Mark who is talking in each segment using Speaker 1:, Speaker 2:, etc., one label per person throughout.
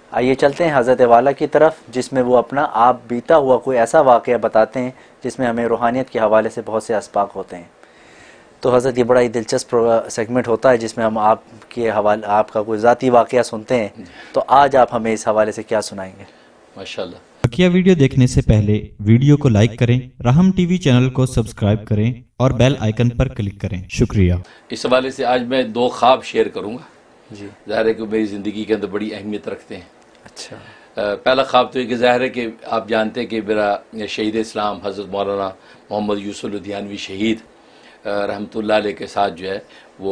Speaker 1: آئیے چلتے ہیں حضرت والا کی طرف، جس میں وہ اپنا آپ بیتا ہوا کوئی ایسا واقعہ بتاتے ہیں جس میں ہمیں روحانیت کے حوالے سے بہت سے اسباق ہوتے ہیں۔ تو حضرت یہ بڑا ہی دلچسپ سیگمنٹ ہوتا ہے جس میں ہم آپ کے حوالے، آپ کا کوئی ذاتی واقعہ سنتے ہیں، تو آج آپ ہمیں اس حوالے سے کیا سنائیں گے؟
Speaker 2: ماشاءاللہ۔
Speaker 3: بقیہ ویڈیو دیکھنے سے پہلے ویڈیو کو لائک کریں، رحم ٹی وی چینل کو سبسکرائب کریں اور بیل آئیکن پر کلک کریں۔ شکریہ۔
Speaker 2: اس حوالے سے آج میں 2 خواب شیئر کروں گا،
Speaker 1: جی
Speaker 2: ظاہر ہے کہ میری زندگی کے اندر بڑی اہمیت رکھتے ہیں۔
Speaker 1: اچھا،
Speaker 2: پہلا خواب تو یہ کہ ظاہر ہے کہ آپ جانتے ہیں کہ میرا شہید اسلام حضرت مولانا محمد یوسف لدھیانوی شہید رحمۃ اللہ علیہ کے ساتھ جو ہے وہ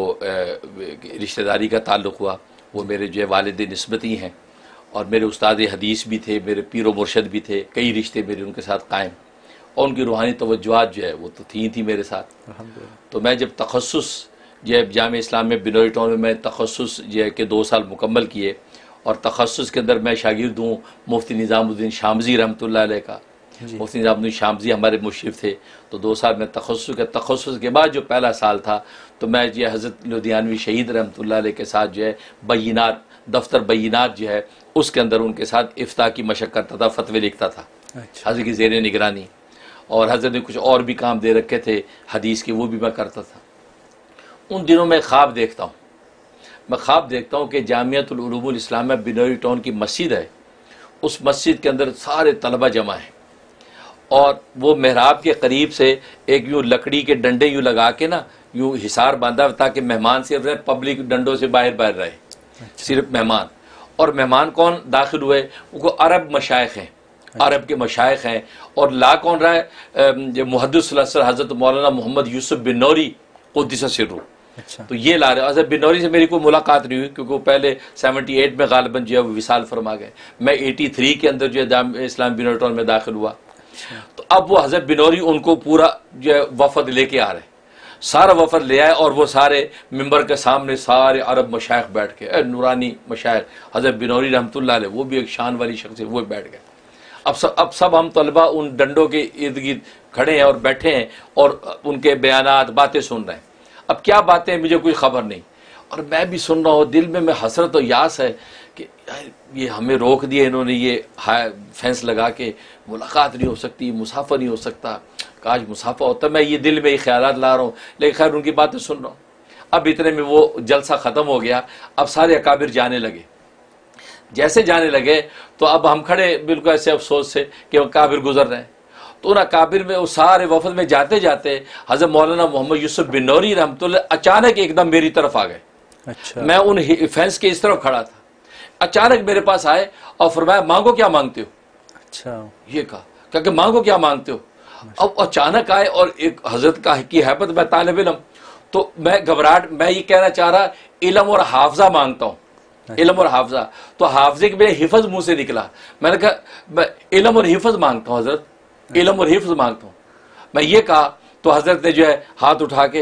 Speaker 2: رشتہ داری کا تعلق ہوا۔ وہ میرے جو ہے والد نسبتی ہیں اور میرے استاد حدیث بھی تھے، میرے پیر و مرشد بھی تھے، کئی رشتے میرے ان کے ساتھ قائم، اور ان کی روحانی توجہات جو ہے وہ تو تھی میرے ساتھ۔
Speaker 1: الحمدللہ۔
Speaker 2: تو میں جب تخصص جو ہے جامعہ اسلام میں بنوری ٹاؤن میں تخصص جو ہے کہ 2 سال مکمل کیے، اور تخصص کے اندر میں شاگرد ہوں مفتی نظام الدین شامزی رحمۃ اللہ علیہ کا۔ مفتی نظام الدین شامزی ہمارے مشرف تھے، تو 2 سال میں تخصص کے بعد جو پہلا سال تھا تو میں جو حضرت لدھیانوی شہید رحمۃ اللہ علیہ کے ساتھ جو ہے بینات، دفتر بینات جو ہے اس کے اندر ان کے ساتھ افتاء کی مشق کرتا تھا، فتوے لکھتا تھا حضرت کی زیر نگرانی، اور حضرت نے کچھ اور بھی کام دے رکھے تھے حدیث کے، وہ بھی میں کرتا تھا۔ ان دنوں میں خواب دیکھتا ہوں، میں خواب دیکھتا ہوں کہ جامعۃ العلوم الاسلامیہ بنوری ٹاؤن کی مسجد ہے، اس مسجد کے اندر سارے طلبہ جمع ہیں، اور وہ محراب کے قریب سے ایک یوں لکڑی کے ڈنڈے یوں لگا کے نا یوں حصار باندھا تاکہ مہمان صرف رہے، پبلک ڈنڈوں سے باہر رہے، صرف مہمان۔ اور مہمان کون داخل ہوئے؟ وہ عرب مشائخ ہیں، عرب کے مشائخ ہیں، اور لا کون رہا ہے؟ محدث صلی اللہ علیہ وسلم حضرت مولانا محمد یوسف بن نوری قدس سرہ۔ تو یہ لا رہے۔ حضرت بن نوری سے میری کوئی ملاقات نہیں ہوئی کیونکہ وہ پہلے 78 میں غالباً جو ہے وہ وصال فرما گئے، میں 83 کے اندر جو ہے جامعہ اسلام بنوری ٹاؤن میں داخل ہوا۔ تو اب وہ حضرت بن نوری ان کو پورا جو ہے وفد لے کے آ رہے، سارا وفد لے آئے، اور وہ سارے ممبر کے سامنے سارے عرب مشائخ بیٹھ کے، نورانی مشائخ، حضرت بن نوری رحمۃ اللہ علیہ وہ بھی ایک شان والی شخص ہے، وہ بیٹھ گئے۔ اب سب ہم طلبہ ان ڈنڈوں کے ارد گرد کھڑے ہیں اور بیٹھے ہیں اور ان کے بیانات باتیں سن رہے ہیں۔ اب کیا باتیں مجھے کوئی خبر نہیں، اور میں بھی سن رہا ہوں، دل میں حسرت و یاس ہے کہ یہ ہمیں روک دیا انہوں نے، یہ فینس لگا کے ملاقات نہیں ہو سکتی، مسافہ نہیں ہو سکتا، کاش مسافہ ہوتا۔ میں یہ دل میں یہ خیالات لا رہا ہوں، لیکن خیر ان کی باتیں سن رہا ہوں۔ اب اتنے میں وہ جلسہ ختم ہو گیا، اب سارے اکابر جانے لگے۔ جیسے جانے لگے تو اب ہم کھڑے بالکل ایسے افسوس سے کہ وہ اکابر گزر رہے ہیں، تو ان اکابر میں اس سارے وفد میں جاتے جاتے حضرت مولانا محمد یوسف بن نوری رحمۃ اللہ اچانک ایک دم میری طرف آ گئے۔
Speaker 1: اچھا،
Speaker 2: میں ان فینس کے اس طرف کھڑا تھا، اچانک میرے پاس آئے اور فرمایا مانگو کیا مانگتے ہو؟
Speaker 1: اچھا،
Speaker 2: یہ کہا کہ مانگو کیا مانگتے ہو؟ اب اچانک آئے اور ایک حضرت کی حیبت، میں طالب علم، تو میں گھبراہٹ، میں یہ کہنا چاہ رہا علم اور حافظہ مانگتا ہوں، علم اور حافظہ۔ تو حافظے کے میرے حفظ منہ سے نکلا، میں نے کہا میں علم اور حفظ مانگتا ہوں حضرت، علم اور حفظ مانگتا ہوں۔ میں یہ کہا تو حضرت نے جو ہے ہاتھ اٹھا کے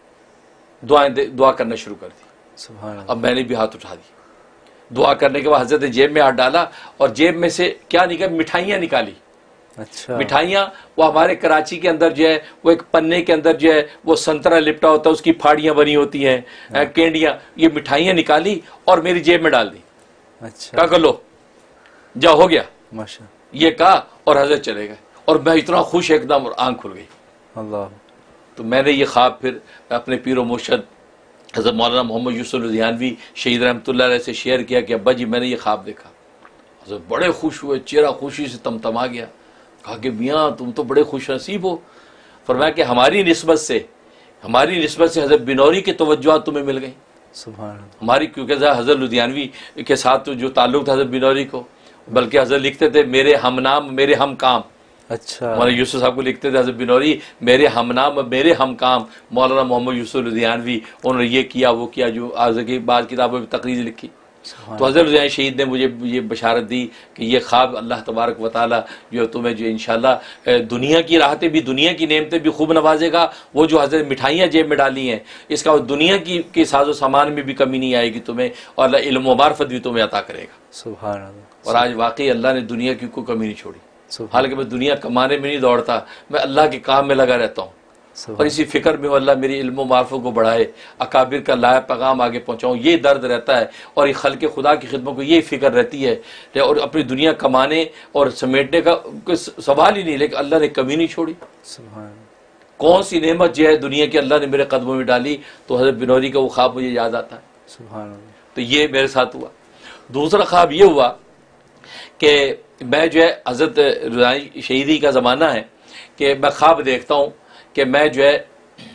Speaker 2: دعا کرنا شروع کر دی۔
Speaker 1: سبحان اللہ۔
Speaker 2: اب میں نے بھی ہاتھ اٹھا دی، دعا کرنے کے بعد حضرت نے جیب میں ہاتھ ڈالا اور جیب میں سے کیا نکلا؟ مٹھائیاں نکالی۔
Speaker 1: اچھا،
Speaker 2: مٹھائیاں وہ ہمارے کراچی کے اندر جو ہے وہ ایک پنے کے اندر جو ہے وہ سنترا لپٹا ہوتا ہے، اس کی پھاڑیاں بنی ہوتی ہیں، کینڈیاں، یہ مٹھائیاں نکالی اور میری جیب میں ڈال دی۔
Speaker 1: اچھا،
Speaker 2: کہا کہ لو جا ہو گیا،
Speaker 1: ماشاء
Speaker 2: یہ کہا اور حضرت چلے گئے، اور میں اتنا خوش ایک دم، اور آنکھ کھل گئی۔
Speaker 1: اللہ۔
Speaker 2: تو میں نے یہ خواب پھر اپنے پیر و مرشد حضرت مولانا محمد یوسف لدھیانوی شہید رحمۃ اللہ علیہ سے شیئر کیا کہ ابا جی میں نے یہ خواب دیکھا۔ حضرت بڑے خوش ہوئے، چہرہ خوشی سے تمتما گیا، کہا کہ میاں تم تو بڑے خوش نصیب ہو۔ فرمایا کہ ہماری نسبت سے حضرت بن نوری کی توجہات تمہیں مل گئیں،
Speaker 1: سبحان اللہ۔
Speaker 2: ہماری، کیونکہ حضرت لدھیانوی کے ساتھ جو تعلق تھا حضرت بن نوری کو، بلکہ حضرت لکھتے تھے میرے ہم نام میرے ہم کام،
Speaker 1: اچھا،
Speaker 2: مولانا یوسف صاحب کو لکھتے تھے حضرت بن نوری میرے ہم نام میرے ہم کام، مولانا محمد یوسف لدھیانوی انہوں نے یہ کیا وہ کیا، جو حضرت کی بعض کتابوں میں تقریر لکھی۔ تو حضرت لدھیانوی شہید نے مجھے یہ بشارت دی کہ یہ خواب اللہ تبارک و تعالیٰ جو تمہیں جو انشاءاللہ دنیا کی راحتیں بھی، دنیا کی نعمتیں بھی خوب نوازے گا۔ وہ جو حضرت مٹھائیاں جیب میں ڈالی ہیں اس کا دنیا کی ساز و سامان میں بھی کمی نہیں آئے گی تمہیں، اور اللہ علم و معرفت بھی تمہیں عطا کرے گا۔
Speaker 1: سبحان اللہ۔
Speaker 2: اور آج واقعی اللہ نے دنیا کی کوئی کمی نہیں چھوڑی،
Speaker 1: سبحان
Speaker 2: حالانکہ میں دنیا کمانے میں نہیں دوڑتا، میں اللہ کے کام میں لگا رہتا ہوں، اور اسی فکر میں اللہ میری علم و معرفت کو بڑھائے، اکابر کا لایا پیغام آگے پہنچاؤں، یہ درد رہتا ہے، اور یہ خلق خدا کی خدمت کو یہ فکر رہتی ہے، اور اپنی دنیا کمانے اور سمیٹنے کا کوئی سوال ہی نہیں، لیکن اللہ نے کمی نہیں چھوڑی۔
Speaker 1: سبحان
Speaker 2: کون سی نعمت جو ہے دنیا کی اللہ نے میرے قدموں میں ڈالی، تو حضرت بنوری کا وہ خواب مجھے یاد آتا ہے۔
Speaker 1: سبحان اللہ۔
Speaker 2: تو یہ میرے ساتھ ہوا۔ دوسرا خواب یہ ہوا کہ میں جو ہے حضرت رضوانی شہیدی کا زمانہ ہے کہ میں خواب دیکھتا ہوں کہ میں جو ہے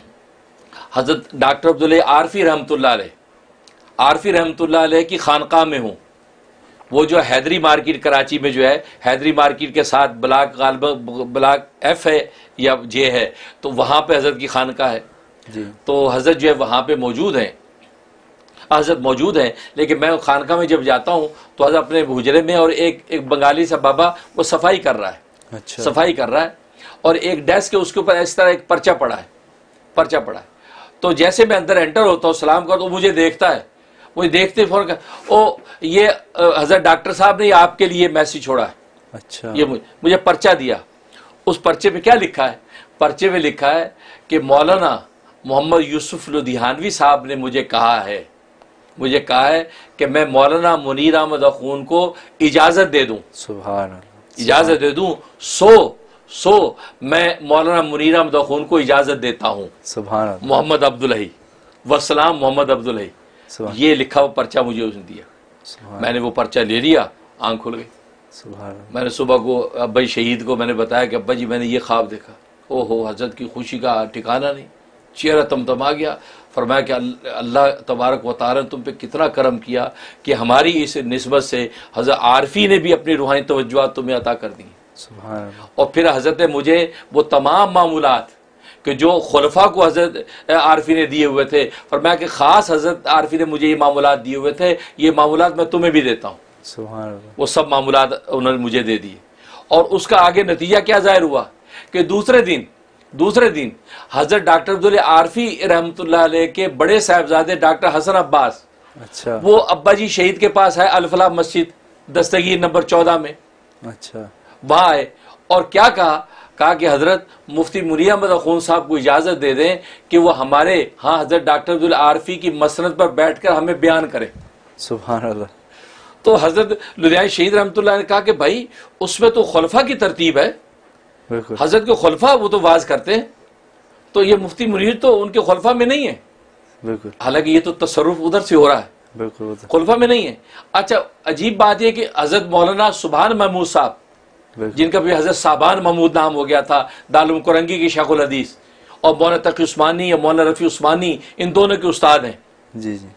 Speaker 2: حضرت ڈاکٹر عبداللہ عارفی رحمۃ اللہ علیہ، عارفی رحمۃ اللہ علیہ کی خانقاہ میں ہوں۔ وہ جو حیدری مارکیٹ کراچی میں جو ہے، حیدری مارکیٹ کے ساتھ بلاک غالباً بلاک ایف ہے یا جے ہے، تو وہاں پہ حضرت کی خانقاہ ہے۔
Speaker 1: جی۔
Speaker 2: تو حضرت جو ہے وہاں پہ موجود ہیں، حضرت موجود ہیں، لیکن میں خانقاہ میں جب جاتا ہوں تو حضرت اپنے حجرے میں، اور ایک بنگالی سا بابا وہ صفائی کر رہا ہے،
Speaker 1: اچھا۔
Speaker 2: صفائی کر رہا ہے، اور ایک ڈیسک ہے اس کے اوپر اس طرح ایک پرچہ پڑا ہے، پرچہ پڑا ہے۔ تو جیسے میں اندر انٹر ہوتا ہوں، سلام کرتا ہوں، مجھے دیکھتا ہے، مجھے دیکھتے فوراً او یہ حضرت ڈاکٹر صاحب نے آپ کے لیے میسج چھوڑا ہے،
Speaker 1: اچھا۔
Speaker 2: یہ مجھے پرچہ دیا۔ اس پرچے پہ کیا لکھا ہے؟ پرچے میں لکھا ہے کہ مولانا محمد یوسف لدھیانوی صاحب نے مجھے کہا ہے کہ میں مولانا منیر احمد اخون کو اجازت دے دوں،
Speaker 1: سبحان اللہ،
Speaker 2: اجازت دے دوں، سو میں مولانا منیر احمد اخون کو اجازت دیتا ہوں،
Speaker 1: سبحان اللہ،
Speaker 2: محمد عبداللہی وسلام، محمد عبداللہی،
Speaker 1: سبحان
Speaker 2: یہ لکھا ہوا پرچہ مجھے اس نے دیا۔
Speaker 1: سبحان
Speaker 2: میں نے وہ پرچہ لے لیا، آنکھ کھل گئی۔
Speaker 1: سبحان اللہ،
Speaker 2: میں نے صبح کو ابا جی شہید کو میں نے بتایا کہ ابا جی میں نے یہ خواب دیکھا۔ او ہو، حضرت کی خوشی کا ٹھکانہ نہیں، چہرہ تمتما گیا۔ فرمایا کہ اللہ تبارک و تعالی نے تم پہ کتنا کرم کیا کہ ہماری اس نسبت سے حضرت عارفی نے بھی اپنی روحانی توجہات تمہیں عطا کر دی۔
Speaker 1: سبحان اللہ،
Speaker 2: اور پھر حضرت نے مجھے وہ تمام معمولات کہ جو خلفاء کو حضرت عارفی نے دیے ہوئے تھے، فرمایا کہ خاص حضرت عارفی نے مجھے یہ معمولات دیے ہوئے تھے، یہ معمولات میں تمہیں بھی دیتا ہوں۔
Speaker 1: سبحان اللہ،
Speaker 2: وہ سب معمولات انہوں نے مجھے دے دیے۔ اور اس کا آگے نتیجہ کیا ظاہر ہوا کہ دوسرے دن حضرت ڈاکٹر عبداللہ عارفی رحمۃ اللہ علیہ کے بڑے صاحبزادے ڈاکٹر حسن عباس،
Speaker 1: اچھا،
Speaker 2: وہ ابا جی شہید کے پاس ہے الفلاح مسجد دستگیر نمبر 14 میں،
Speaker 1: اچھا،
Speaker 2: وہاں آئے اور کیا کہا کہ حضرت مفتی منیر احمد اخون صاحب کو اجازت دے دیں کہ وہ ہمارے ہاں حضرت ڈاکٹر عبداللہ عارفی کی مسند پر بیٹھ کر ہمیں بیان کریں۔
Speaker 1: سبحان اللہ،
Speaker 2: تو حضرت لدھیانوی شہید رحمۃ اللہ نے کہا کہ بھائی اس میں تو خلفاء کی ترتیب ہے،
Speaker 1: بالکل،
Speaker 2: حضرت کے خلفاء وہ تو واز کرتے ہیں، تو یہ مفتی منیر تو ان کے خلفاء میں نہیں ہے،
Speaker 1: بالکل،
Speaker 2: حالانکہ یہ تو تصرف ادھر سے ہو رہا ہے،
Speaker 1: بالکل،
Speaker 2: خلفاء میں نہیں ہے۔ اچھا عجیب بات یہ کہ حضرت مولانا سبحان محمود صاحب،
Speaker 1: بالکل،
Speaker 2: جن کا بھی حضرت صابان محمود نام ہو گیا تھا، دارالعلوم کرنگی کی شیخ الحدیث، اور مولانا تقی عثمانی یا مولانا رفیع عثمانی، ان دونوں کے استاد ہیں
Speaker 1: جی جی،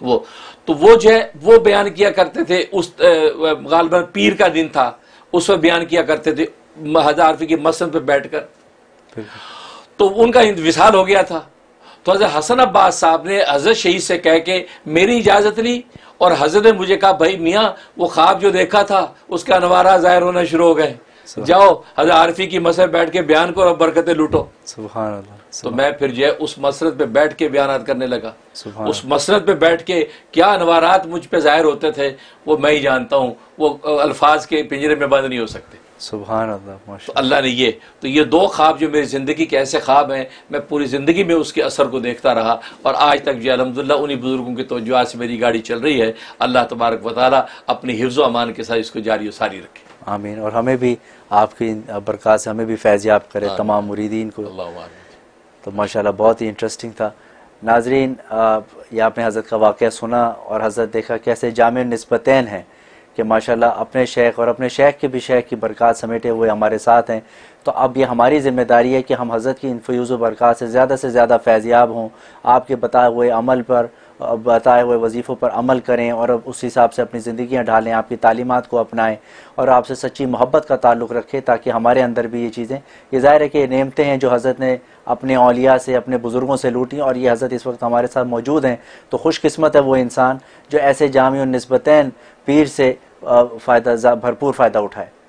Speaker 2: وہ جو ہے وہ بیان کیا کرتے تھے، اس غالباً پیر کا دن تھا، اس میں بیان کیا کرتے تھے حضرت عارفی کی مسند پہ بیٹھ کر۔
Speaker 1: بالکل،
Speaker 2: تو ان کا وصال ہو گیا تھا، تو حضرت حسن عباس صاحب نے حضرت شہید سے کہہ کے میری اجازت لی، اور حضرت نے مجھے کہا بھائی میاں وہ خواب جو دیکھا تھا اس کے انوارات ظاہر ہونا شروع ہو گئے، جاؤ حضرت عارفی کی مسند بیٹھ کے بیان کرو اور برکتیں لوٹو۔
Speaker 1: سبحان اللہ،
Speaker 2: تو میں پھر جو ہے اس مسند پہ بیٹھ کے بیانات کرنے لگا۔
Speaker 1: سبحان
Speaker 2: اس مسند پہ بیٹھ کے کیا انوارات مجھ پہ ظاہر ہوتے تھے وہ میں ہی جانتا ہوں، وہ الفاظ کے پنجرے میں بند نہیں ہو سکتے۔
Speaker 1: سبحان اللہ،
Speaker 2: تو
Speaker 1: ماشاء
Speaker 2: اللہ نے یہ دو خواب جو میری زندگی کے ایسے خواب ہیں، میں پوری زندگی میں اس کے اثر کو دیکھتا رہا، اور آج تک جو الحمدللہ انہی بزرگوں کی توجہات سے میری گاڑی چل رہی ہے۔ اللہ تبارک و تعالیٰ اپنی حفظ و امان کے ساتھ اس کو جاری و ساری رکھے۔
Speaker 1: آمین، اور ہمیں بھی آپ کی برکات سے ہمیں بھی فیض یاب کرے، تمام مریدین کو۔
Speaker 2: اللہ آمین۔
Speaker 1: تو ماشاءاللہ بہت ہی انٹرسٹنگ تھا۔ ناظرین، یہ آپ نے حضرت کا واقعہ سنا اور حضرت دیکھا کیسے جامع نسبتین ہیں کہ ماشاءاللہ اپنے شیخ اور اپنے شیخ کے بھی شیخ کی برکات سمیٹے ہوئے ہمارے ساتھ ہیں۔ تو اب یہ ہماری ذمہ داری ہے کہ ہم حضرت کی ان فیوز و برکات سے زیادہ فیضیاب ہوں، آپ کے بتائے ہوئے عمل پر، بتائے ہوئے وظیفوں پر عمل کریں، اور اس حساب سے اپنی زندگیاں ڈھالیں، آپ کی تعلیمات کو اپنائیں، اور آپ سے سچی محبت کا تعلق رکھیں، تاکہ ہمارے اندر بھی یہ چیزیں، یہ ظاہر ہے کہ یہ نعمتیں ہیں جو حضرت نے اپنے اولیاء سے، اپنے بزرگوں سے لوٹیں، اور یہ حضرت اس وقت ہمارے ساتھ موجود ہیں۔ تو خوش قسمت ہے وہ انسان جو ایسے جامع النسبتین پیر سے بھرپور فائدہ اٹھائے۔